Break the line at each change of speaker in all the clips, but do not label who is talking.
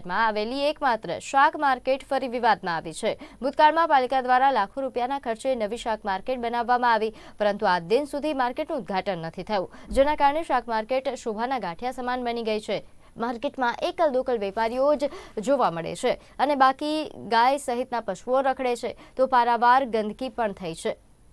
માર્કેટમાં આવેલી એકમાત્ર શાક માર્કેટ ફરી વિવાદમાં આવી છે। ભૂતકાળમાં પાલિકા દ્વારા લાખો રૂપિયાના ખર્ચે નવી શાક માર્કેટ બનાવવામાં આવી, પરંતુ આજ દિન સુધી માર્કેટનું ઉદ્ઘાટન નથી થયું, જેના કારણે શાક માર્કેટ શોભાના ગાંઠિયા સમાન બની ગઈ છે। માર્કેટમાં એકલ દોકલ વેપારીઓ જ જોવા મળે છે અને બાકી ગાય સહિતના પશુઓ રખડે છે, તો પારાવાર ગંદકી પણ થઈ છે।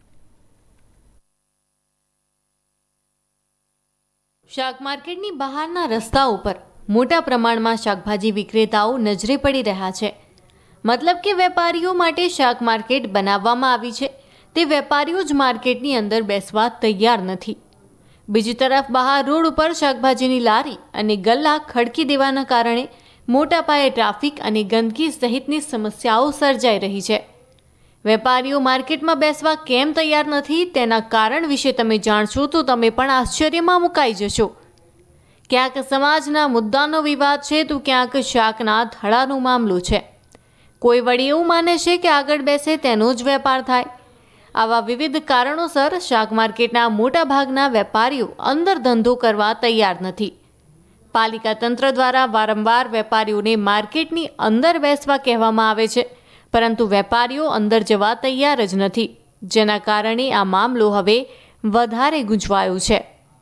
શાક માર્કેટની બહારના રસ્તા ઉપર મોટા પ્રમાણમાં શાકભાજી વિક્રેતાઓ નજરે પડી રહ્યા છે। મતલબ કે વેપારીઓ માટે શાક માર્કેટ બનાવવામાં આવી છે, તે વેપારીઓ જ માર્કેટની અંદર બેસવા તૈયાર નથી। બીજી તરફ બહાર રોડ ઉપર શાકભાજીની લારી અને ગલ્લા ખડકી દેવાના કારણે મોટા પાયે ટ્રાફિક અને ગંદકી સહિતની સમસ્યાઓ સર્જાઈ રહી છે। વેપારીઓ માર્કેટમાં બેસવા કેમ તૈયાર નથી તેના કારણ વિશે તમે જાણશો તો તમે પણ આશ્ચર્યમાં મુકાઈ જશો। ક્યાંક સમાજના મુદ્દાનો વિવાદ છે તો ક્યાંક શાકના ધડાનો મામલો છે। કોઈ વળી એવું માને છે કે આગળ બેસે તેનો જ વેપાર થાય। આવા વિવિધ કારણોસર શાક માર્કેટના મોટા ભાગના વેપારીઓ અંદર ધંધો કરવા તૈયાર નથી। પાલિકા તંત્ર દ્વારા વારંવાર વેપારીઓને માર્કેટની અંદર બેસવા કહેવામાં આવે છે, પરંતુ વેપારીઓ અંદર જવા તૈયાર જ નથી, જેના કારણે આ મામલો હવે વધારે ગુંચવાયો છે।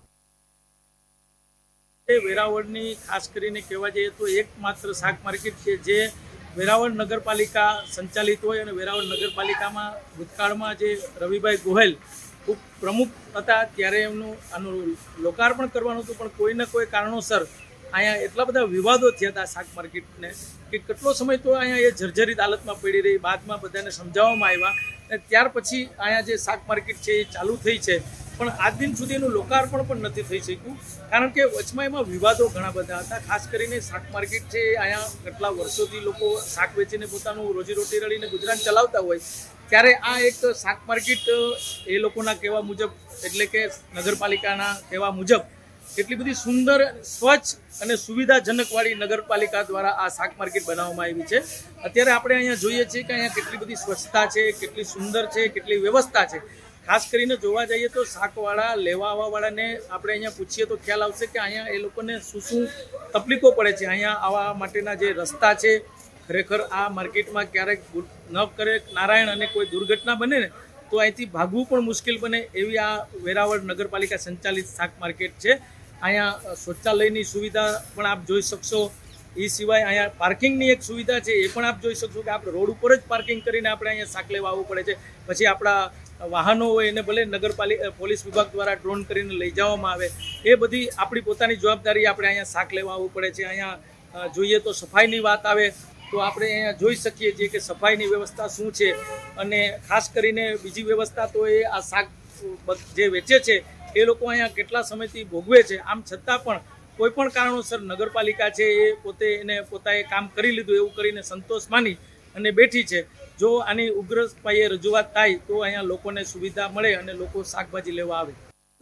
વેરાવળની ખાસ કરીને કહેવા જઈએ તો એકમાત્ર શાક માર્કેટ છે જે વેરાવળ નગરપાલિકા સંચાલિત હોય અને વેરાવળ નગરપાલિકામાં ભૂતકાળમાં જે રવિભાઈ ગોહેલ ખૂબ પ્રમુખ હતા ત્યારે એમનું આનું લોકાર્પણ કરવાનું હતું, પણ કોઈને કોઈ કારણોસર અહીંયા એટલા બધા વિવાદો થયા હતા શાક માર્કેટને કે કેટલો સમય તો અહીંયા એ જર્જરિત હાલતમાં પડી રહી। બાદમાં બધાને સમજાવવામાં આવ્યા અને ત્યાર પછી અહીંયા જે શાક માર્કેટ છે એ ચાલુ થઈ છે, પણ આજ દિન સુધી એનું લોકાર્પણ પણ નથી થઈ શક્યું, કારણ કે વચમાં એમાં વિવાદો ઘણા બધા હતા। ખાસ કરીને શાક માર્કેટ છે અહીંયા કેટલા વર્ષોથી લોકો શાક વેચીને પોતાનું રોજીરોટી રળીને ગુજરાન ચલાવતા હોય, ત્યારે આ એક શાક માર્કેટ એ લોકોના કહેવા મુજબ, એટલે કે નગરપાલિકાના કહેવા મુજબ એટલી બધી સુંદર, સ્વચ્છ અને સુવિધાજનકવાળી નગરપાલિકા દ્વારા આ શાક માર્કેટ બનાવવામાં આવી છે। અત્યારે આપણે અહીંયા જોઈએ છીએ કે અહીંયા કેટલી બધી સ્વચ્છતા છે, કેટલી સુંદર છે, કેટલી વ્યવસ્થા છે। ખાસ કરીને જોવા જઈએ તો શાકવાળા લેવા આવવાવાળાને આપણે અહીંયા પૂછીએ તો ખ્યાલ આવશે કે અહીંયા એ લોકોને શું તકલીફો પડે છે। અહીંયા આવવા માટેના જે રસ્તા છે, ખરેખર આ માર્કેટમાં ક્યારેક ન કરે નારાયણ અને કોઈ દુર્ઘટના બને ને તો અહીંથી ભાગવું પણ મુશ્કેલ બને એવી આ વેરાવળ નગરપાલિકા સંચાલિત શાક માર્કેટ છે। અહીંયા શૌચાલયની સુવિધા પણ આપ જોઈ શકશો, એ સિવાય અહીંયા પાર્કિંગની એક સુવિધા છે એ પણ આપ જોઈ શકશો કે આપણે રોડ ઉપર જ પાર્કિંગ કરીને આપણે અહીંયા શાક લેવા આવવું પડે છે। પછી આપણા વાહનો હોય એને ભલે નગરપાલિકા પોલીસ વિભાગ દ્વારા ડ્રોન કરીને લઈ જવામાં આવે, એ બધી આપણી પોતાની જવાબદારી, આપણે અહીંયા શાક લેવા આવવું પડે છે। અહીંયા જોઈએ તો સફાઈની વાત આવે તો આપણે અહીંયા જોઈ શકીએ છીએ કે સફાઈની વ્યવસ્થા શું છે, અને ખાસ કરીને બીજી વ્યવસ્થા તો એ આ શાક જે વેચે છે એ લોકો અહીંયા કેટલા સમયથી ભોગવે છે। આમ છતાં પણ કોઈ પણ કારણોસર નગરપાલિકા છે એ પોતાએ કામ કરી લીધું એવું કરીને સંતોષ માની અને બેઠી છે। જો આની ઉગ્ર પાયે રજૂઆત થાય તો અહીંયા લોકોને સુવિધા મળે અને લોકો શાકભાજી લેવા આવે।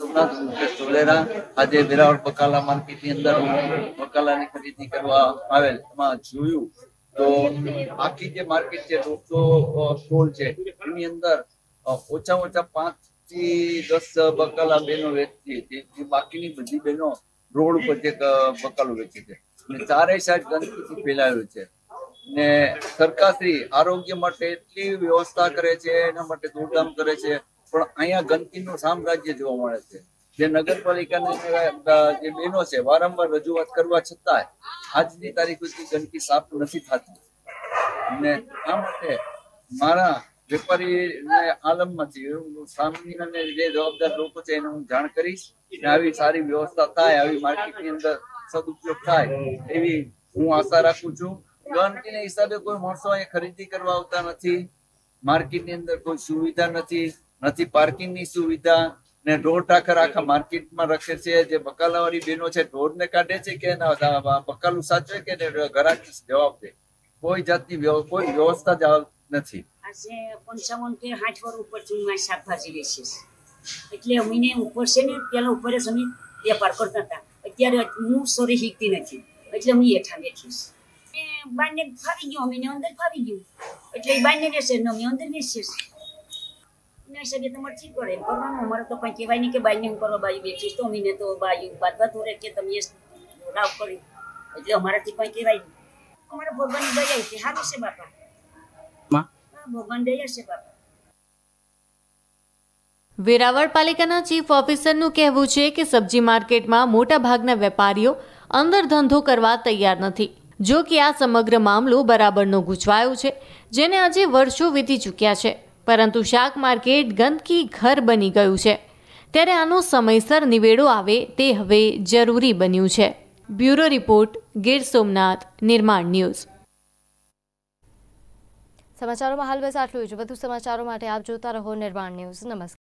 આજે વેરાવળ બકાલા માર્કેટની અંદર બકાલાની ખરીદી કરવા આવેલ, એમાં જોયું તો આખી જે માર્કેટ છે 200 સ્ટોલ છે, એની અંદર ઓછામાં ઓછા 5 થી 10 બકાલા બહેનો વેચતી હતી। બાકીની બધી બહેનો રોડ ઉપર જે બકાલું વેચે છે અને ચારેય સાઈડ ગંદકીથી ફેલાયેલું છે। ને સરકારશ્રી આરોગ્ય માટે એટલી વ્યવસ્થા કરે છે, એના માટે દોડધામ કરે છે, પણ અહીંયા ગંદકીનું સામ્રાજ્ય જોવા મળે છે। જે નગરપાલિકાના જે બહેનો છે વારંવાર રજૂઆત કરવા છતાં આજની તારીખ સુધી ગંદકી સાફ નથી થતી, અને આ માટે મારા વેપારી આલમમાંથી સામાન્ય જે જવાબદાર લોકો છે એને હું જાણ કરીશ અને આવી સારી વ્યવસ્થા થાય, આવી માર્કેટની અંદર સદુપયોગ થાય એવી હું આશા રાખું છું। ગંદકીના હિસાબે કોઈ માણસો અહીંયા ખરીદી કરવા આવતા નથી, માર્કેટની અંદર કોઈ સુવિધા નથી પાર્કિંગની સુવિધા, ને ઢોર ઢાકર આખા માર્કેટમાં રખે છે। જે બકાલાવાળી બહેનો છે ઢોરને કાઢે છે કે બકાલું સાચવે કે ગ્રાહકી જવાબ દે, કોઈ જાતની કોઈ વ્યવસ્થા જ નથી।
આજે 55 કે 60 વર્ષ ઉપરથી હું શાકભાજી વેચીશ, એટલે અમીને ઉપર છે ને પેલા ઉપર જ અમે વેપાર કરતા હતા, અત્યારે હું સોરી શીખતી નથી એટલે હું હેઠા બેઠીશ। બાઈને ફાવી ગયું, અમીને અંદર ફાવી ગયું એટલે એ બાઈને બેસે ને અમે અંદર બેસીશ। ના સાહેબ તમારે ઠીક પડે એમ કરવાનું, અમારે તો કંઈ કહેવાય નહીં કે બાઈને હું કરવા બાઈ બેઠીશ, તો અમીને તો બાઈ બાદવા થોડે કે તમે રાવ કરી, એટલે અમારાથી કંઈ કહેવાય નહીં। અમારા ભગવાનની દયા છે, સારું છે બાપા, ભગવાન દયા છે બાપા.
વેરાવળ પાલિકાના ચીફ ઓફિસરનું કહેવું છે કે સબ્જી માર્કેટમાં મોટા ભાગના વેપારીઓ અંદર ધંધો કરવા તૈયાર નથી. જો કે આ સમગ્ર મામલો બરાબરનો ગૂંચવાયો છે, જેને આજે વર્ષો વીતી ચૂક્યા છે, પરંતુ શાક માર્કેટ ગંદકી ઘર બની ગયું છે. ત્યારે આનો સમયસર નિવેડો આવે તે હવે જરૂરી બન્યું છે. બ્યુરો રિપોર્ટ, ગીર સોમનાથ, નિર્માણ ન્યૂઝ.
સમાચારોમાં હાલ બસ આટલું જ. વધુ સમાચારો માટે આપ જોતા રહો નિર્માણ ન્યૂઝ. નમસ્કાર.